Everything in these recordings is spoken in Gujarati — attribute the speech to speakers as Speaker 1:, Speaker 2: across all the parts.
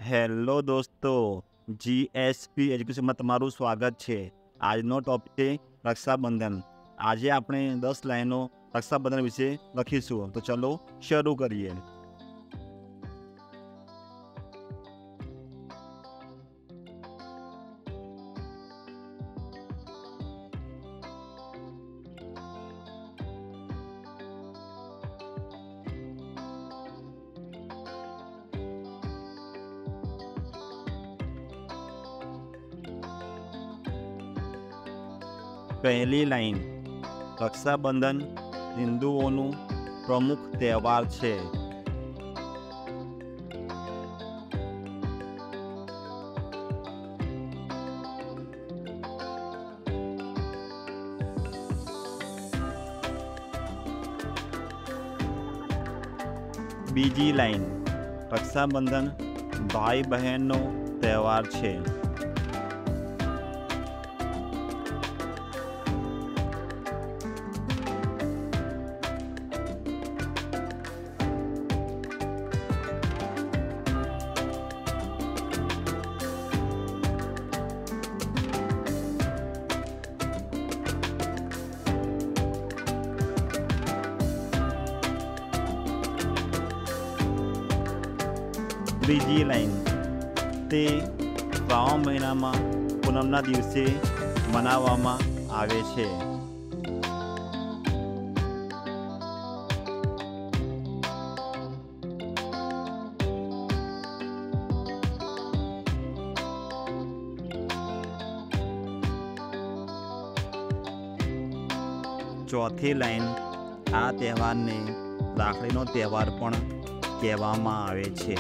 Speaker 1: હેલો દોસ્તો, જીએસપી એજ્યુકેશન में તમારું સ્વાગત છે। આજનો ટોપિક છે રક્ષાબંધન। આજે આપણે 10 લાઈનો રક્ષાબંધન વિશે લખીશું। તો ચલો શરૂ કરીએ। पहली लाइन, रक्षाबंधन हिंदुओं प्रमुख तहेवार है। बीजी लाइन, रक्षाबंधन भाई बहन तहेवार है। ત્રીજી લાઈન, તે શ્રાવણ મહિનામાં પૂનમના દિવસે મનાવવામાં આવે છે। ચોથી લાઈન, આ તહેવારને રાખડીનો તહેવાર પણ કહેવામાં આવે છે।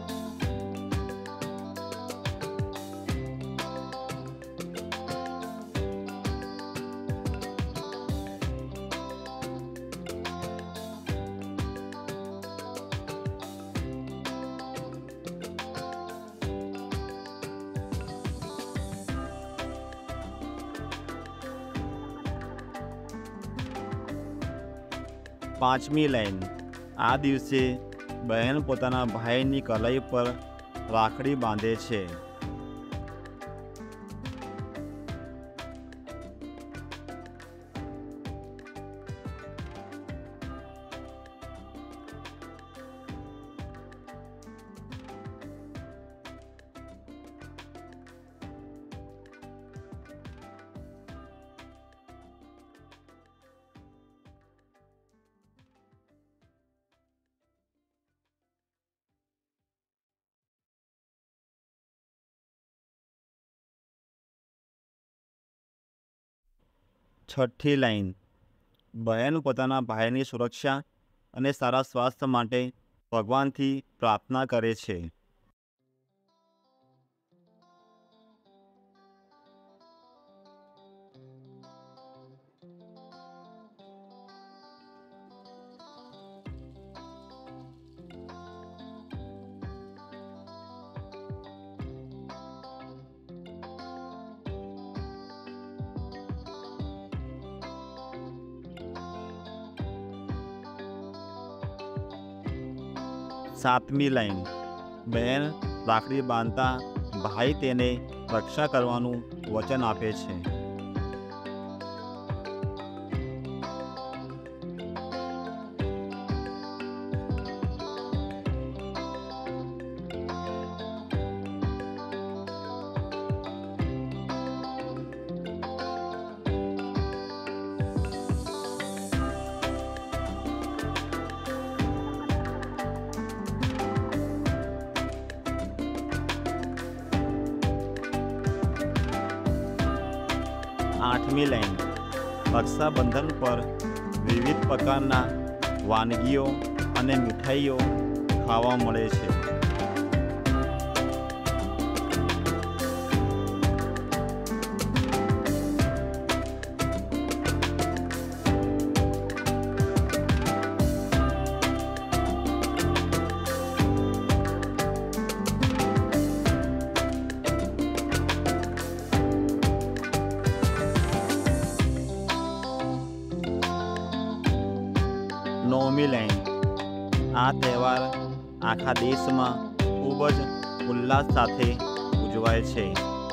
Speaker 1: પાંચમી લાઈન, આ દિવસે બહેન પોતાના ભાઈની કલાઈ પર રાખડી બાંધે છે। છઠ્ઠી લાઈન, બહેન પોતાના ભાઈની સુરક્ષા અને સારા સ્વાસ્થ્ય માટે ભગવાનથી પ્રાર્થના કરે છે। सातमी लाइन, बहन राखड़ी बांधता भाई तेने रक्षा करवानुं वचन आपे छे। आठमी लाइन, रक्षाबंधन पर विविध प्रकारना वानगीओ अने मिठाईओ खावा मळे छे। नौमी लाइन, आ तहेवार आखा देश में खूब ज ઉલ્લાસ સાથે ઉજવાય છે.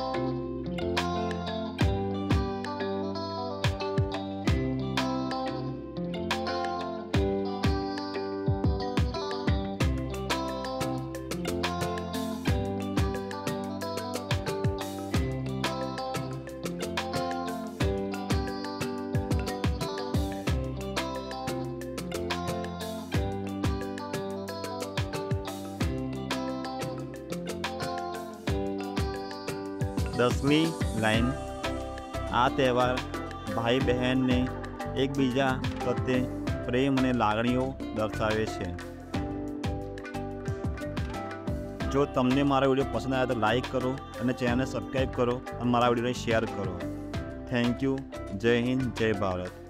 Speaker 1: દસમી લાઈન. આ તહેવાર ભાઈ બહેનને એકબીજા પ્રત્યે પ્રેમ અને લાગણીઓ દર્શાવે છે. જો તમને મારો વિડીયો પસંદ આવે તો લાઈક કરો અને ચેનલને સબસ્ક્રાઈબ કરો અને મારા વિડીયોને શેર કરો. Thank you. જય હિન્દ, જય ભારત.